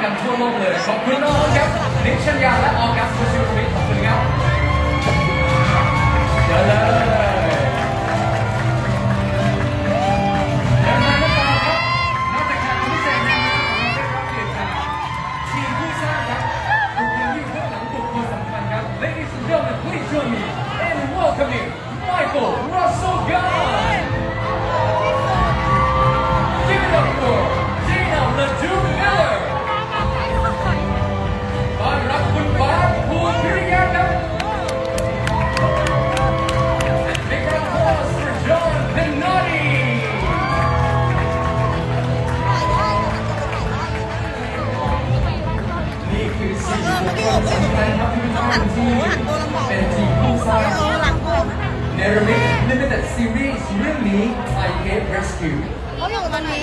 กันทั่วโลกเลยขอบคุณน้องครับนิชชัญญาและออกัสต์ชิวฟิตขอบคุณครับเดี๋ยวเลยเดี๋ยวมากันต่อครับนอกจากแขกผู้พิเศษนะครับเราได้รับเกียรติจากทีมผู้สร้างครับบุคคลที่อยู่เบื้องหลังบุคคลสำคัญครับ Ladies and gentlemen please join me in welcoming Michael Russell Gunn Give it up for Dana LaDue Millerต้อนรับคุณบาสภูมิพิริยะครับ And big round of applause for John Pinotti นี่คือ4บุคคลสำคัญครับที่เป็นทีมผู้สร้างเนรมิต Limited Series เรื่องนี้ I Hate Rescue เขาอยู่ตอนนี้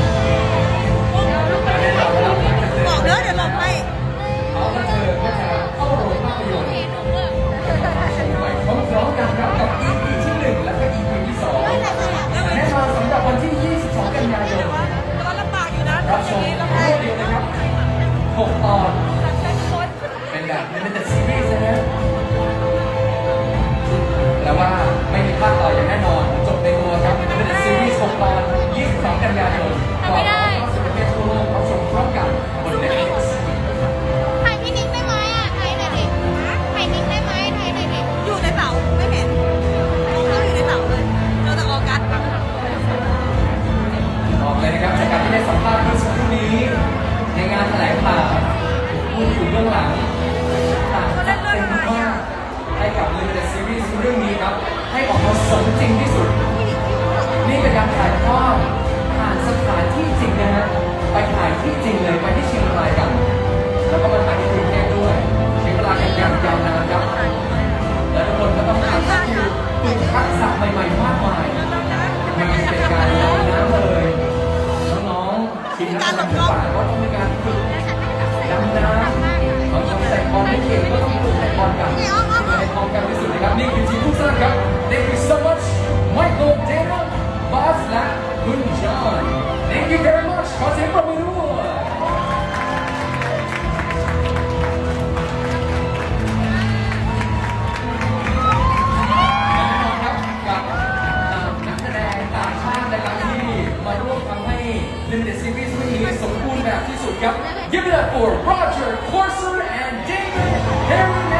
บบอกอกเด้อเดี๋ยวบอกให้เขาและเธอก็จะเข้าโรงภาพยนตร์พร้อมๆกันครับกับ EP ที่ 1 และก็ EP ที่ 2 แน่นอนสำหรับวันที่ 22 กันยายนรับชมรวดเดียวเลยครับ 6 ตอน เป็นแบบ Limited Series นะฮะแต่ว่าไม่มีภาคต่ออย่างแน่นอนจบในตัวครับ Limited Series 6 ตอน 22 กันยายนกว่า90ประเทศทั่วโลกรับชมพร้อมกันบน Netflix ถ่ายพี่นิ้งได้ไหมอ่ะถ่ายหน่อยดิถ่ายนิ้งได้ไหมถ่ายหน่อยดิอยู่ในเสาไม่เห็นเขาอยู่ในเสาเลยเราจะออกัสบอกเลยนะครับจากการที่ได้สัมภาษณ์เมื่อสักครู่นี้ในงานแถลงข่าวผู้อยู่เบื้องหลังต่างจัดเต็มมากให้กับ Limited Series เรื่องนี้ครับให้ออกมาสมจริงที่สุดนี่เป็นการถ่ายทอดผ่านสถานที่จริงนะฮะไปถ่ายที่จริงเลยไปที่เชียงรายกันแล้วก็มาถ่ายที่กรุงเทพด้วยใช้เวลากันอย่างยาวนานครับและทุกคนก็ต้องการฝึกทักษะใหม่ๆมากมายไม่ว่าจะเป็นการดำน้ำเลยน้องๆทีมนักดำน้ำก็ต้องมีการฝึกดำน้ำบางคนแต่บอลไม่เก่งก็ต้องฝึกแต่บอลกันเพื่อให้พร้อมกันที่สุดนะครับนี่คือทีมผู้สร้างครับ Thank you so much Michael Dana Bas และคุณ John Thank you very much ขอเสียงปรบมือด้วยนักแสดงต่างชาตินะครับที่มาร่วมทำให้ Limited Series เรื่องนี้สมบูรณ์แบบที่สุดครับ Give it up for Roger Corser and David Harriman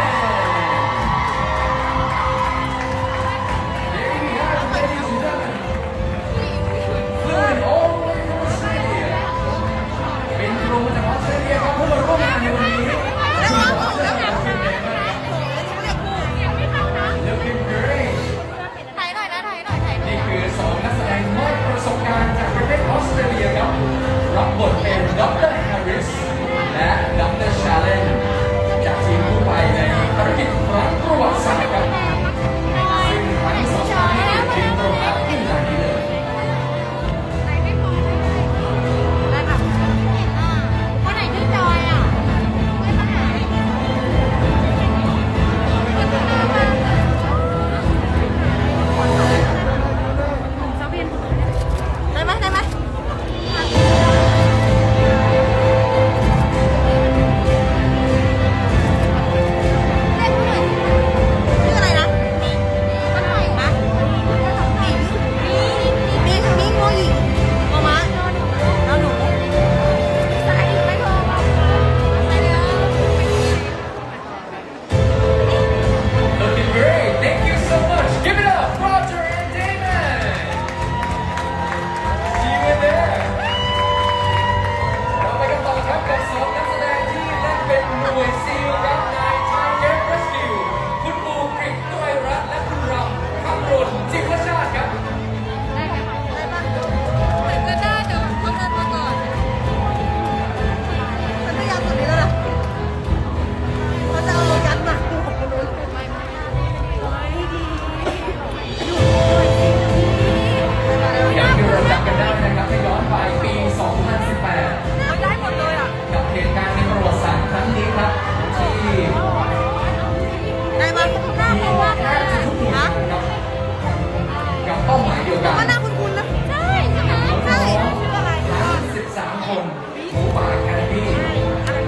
There you have it, ladies and gentlemen Flew all the way from Australia เป็นตรงมาจากออสเตรเลียครับเพื่อมาร่วมงานในวันนี้Looking great ถ่ายหน่อยนะถ่ายหน่อยถ่ายหน่อยนี่คือ2นักแสดงมากประสบการณ์จากประเทศออสเตรเลียครับรับบทเป็นดร. Harris และดร. Shalin จากทีมกู้ภัยในภารกิจครั้งประวัติศาสตร์ครับซึ่งทั้งสองท่านนี้เป็นทีมโปรแกรมที่หนักเลยคนไหนชื่อจอยอ่ะได้ไหม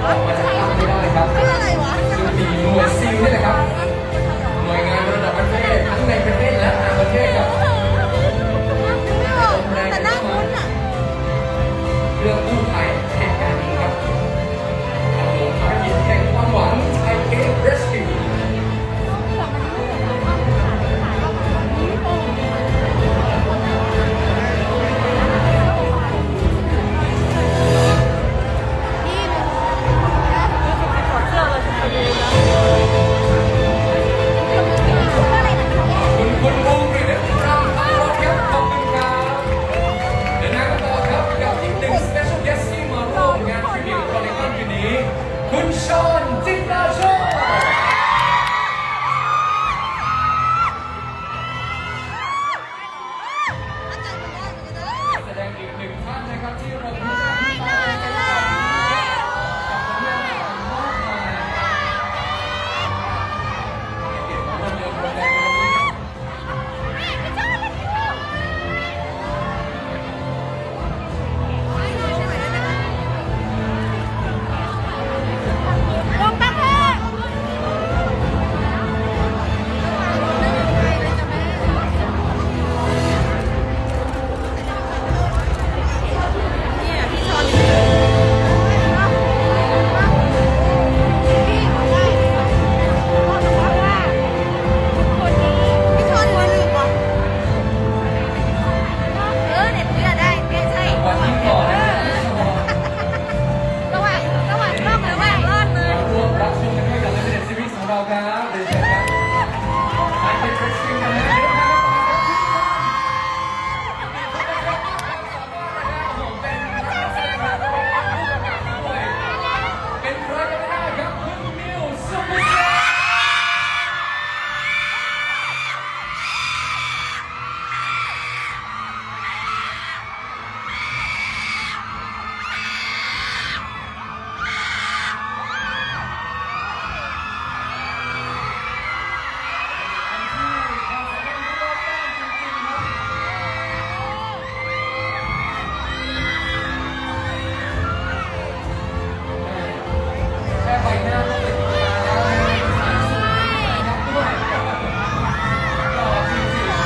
ออกมาจากถ้ำไม่ได้ครับคืออะไรวะซึ่งมีหน่วยซิลนี่แหละครับหน่วยงานระดับประเทศทั้งในประเทศและต่างประเทศครับแต่หน้าคุ้นอ่ะเรื่องกู้ภัยเหตุการณ์นี้ครับทำโดยภารกิจแห่งความหวังไทยเกมเรสคิวคุณบูมรีเดนทรัมป์ครับขอบคุณครับเดินทางต่อครับกับอีกหนึ่ง special guest ที่มาร่วมงาน Tribute Collector คืนนี้คุณชอนจินดาโชแสดงอีกหนึ่งท่านนะครับที่เราพูดถึงกับผลงานต่างๆมากมายเก็บมาร่วมเดินโปรแกรมในวันนี้ครับวงตะเทกเนี่ยพี่ชอนพี่ชอนหัวลืมวะเน็ตเพื่อได้แกใช่วันที่ก่อนนะระหว่างร่องระหว่างรอดเลยมาร่วมรับชมกันด้วยกับ Limited Series ของเราครับเดี๋ยวเชิญครับไปเป็นเฟรชชิ่งกันนะเดี๋ยวเป็นใครกันไม่ได้ครับคุณมิวสุภาชัยแค่ใบหน้าก็เป็นตาแล้วนะครับด้วยหล่อจริงๆ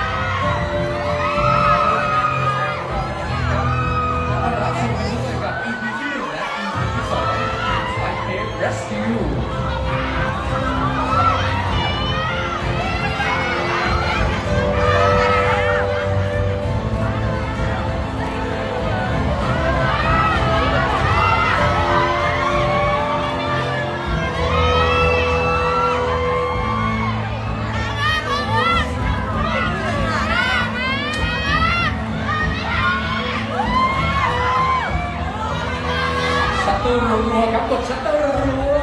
มารับชมกันด้วยกับ EP ที่ 1 และ EP ที่ 2 Spy Cave Rescue ชัตเตอร์รัวๆครับกดชัตเตอร์รัว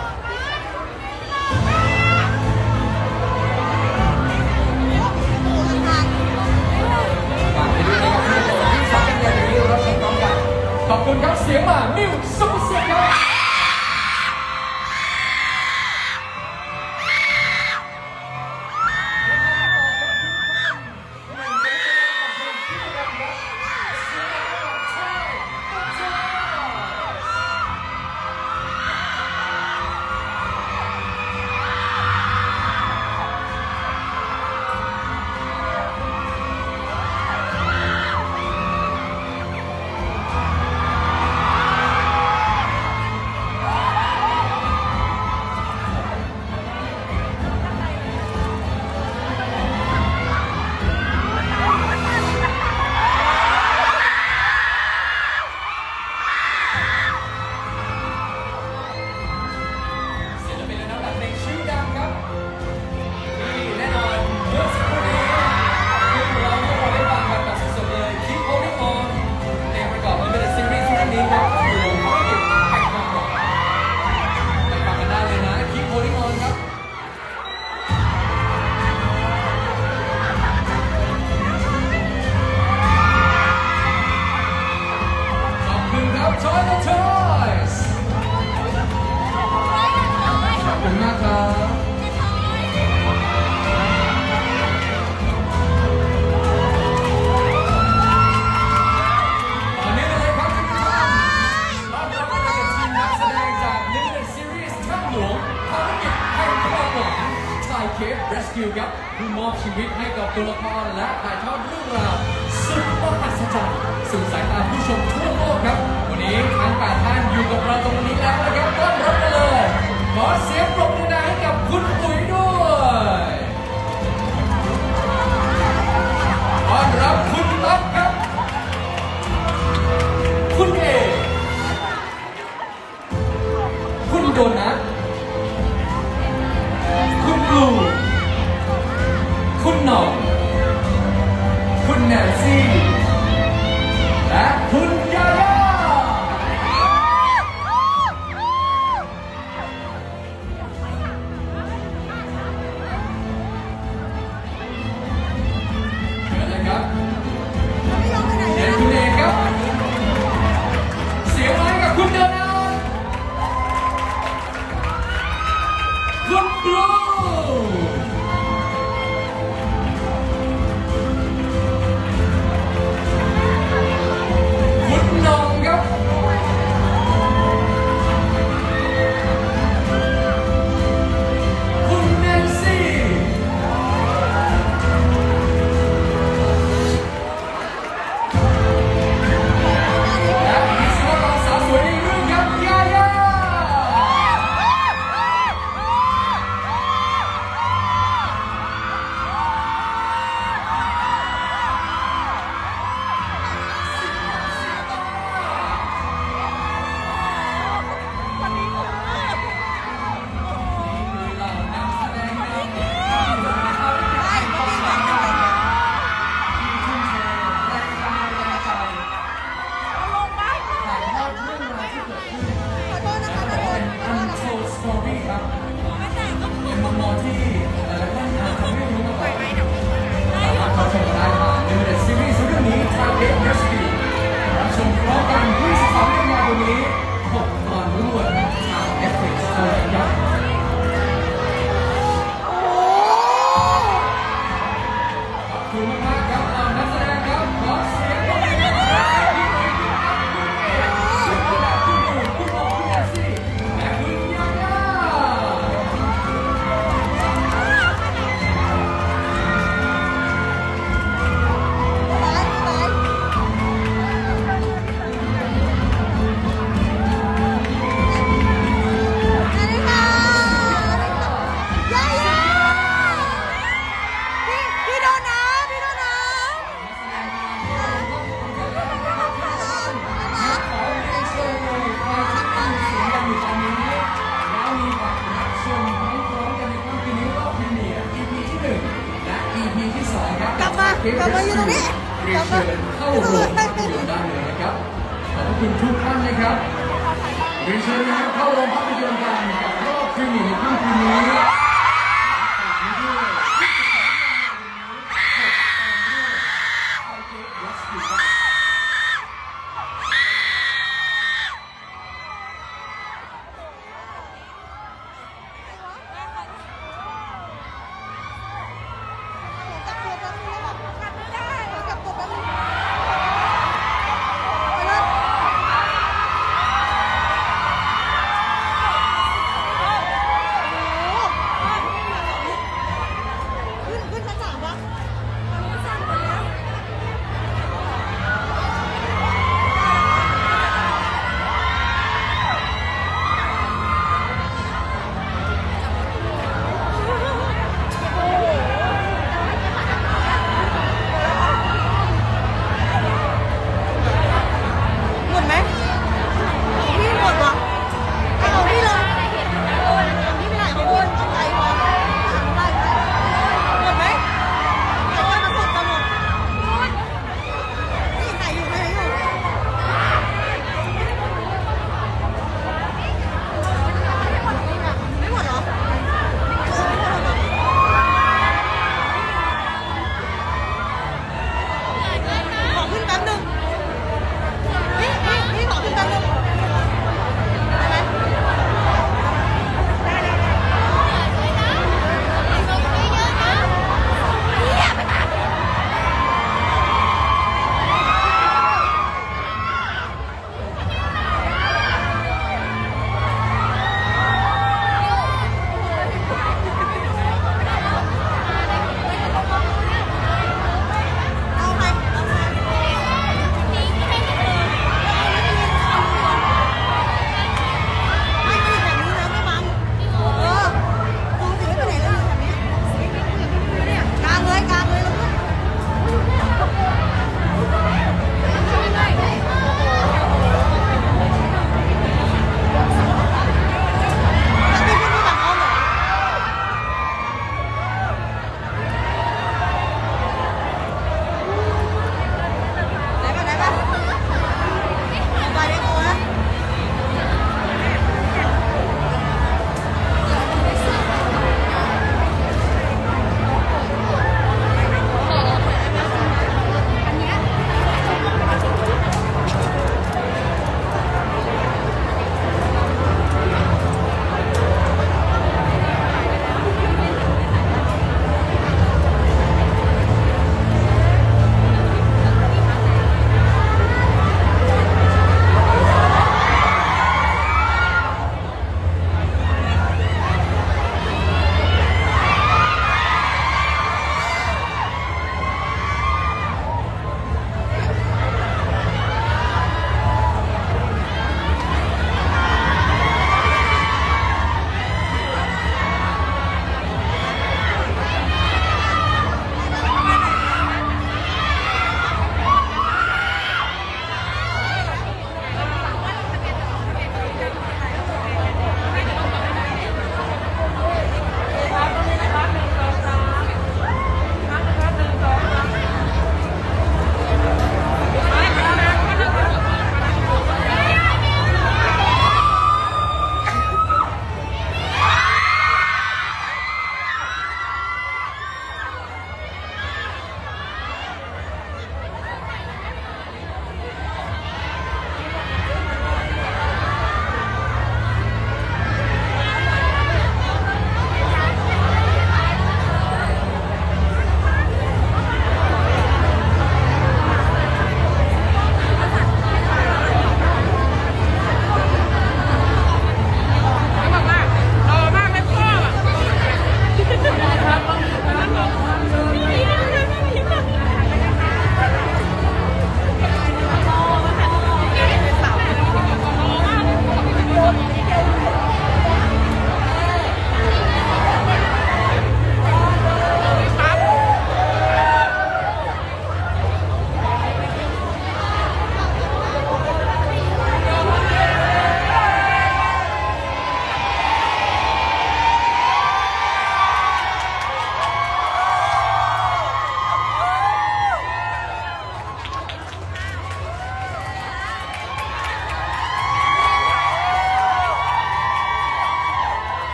ฝากไปด้วยนะครับทุกคนที่ฟังกันอย่างนี้รับชมพร้อมกันขอบคุณครับเสียงหมามิวสุภาชัยครับ Rescue ครับผู้มอบชีวิตให้กับตัวละครและถ่ายทอดเรื่องราวสุดมหัศจรรย์สู่สายตาผู้ชมทั่วโลกครับวันนี้ทั้ง8ท่านอยู่กับเราตรงนี้แล้วนะครับต้อนรับกันเลยขอเสียงปรบมือดังให้กับคุณปุ๋ยด้วยต้อนรับคุณต๊อบครับคุณเอคุณโดนัทคุณบลูคุณหน่องคุณแนนซี่และคุณยาย่าเชิญเลยครับเชิญคุณเอกครับเสียงไม้กับคุณเดินเอาคุณบลูกลับมาอยู่ตรงนี้เรียนเชิญเข้าโรงภาพยนตร์ได้เลยนะครับขอบคุณทุกท่านนะครับเรียนเชิญนะครับเข้าโรงภาพยนตร์กันกับรอบพรีเมียร์ในค่ำคืนนี้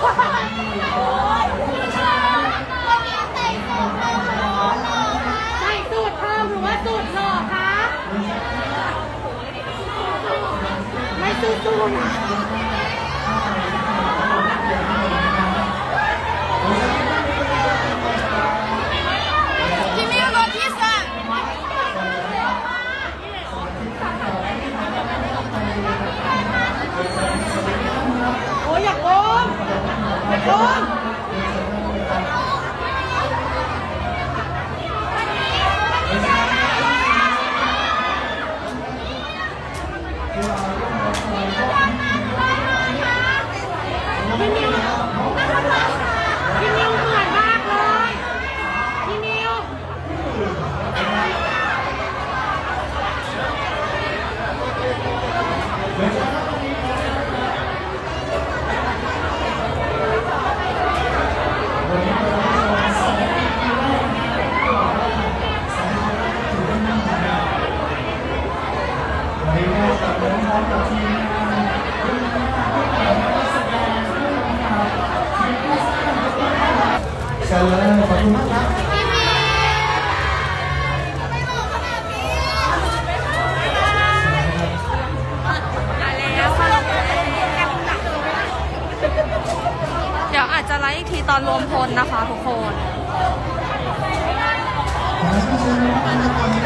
ใส่สูตรเพิ่มหรือว่าสูตรหล่อคะไม่สูตรสูตรพี่มิวรถที่สั่งโอ้ยอยากโอมอยากโอมพี่นิวเหมือนมากเลยพี่นิวเชิญเลยขอบคุณมากครับเดี๋ยวอาจจะไลฟ์อีกทีตอนรวมพลนะคะทุกคน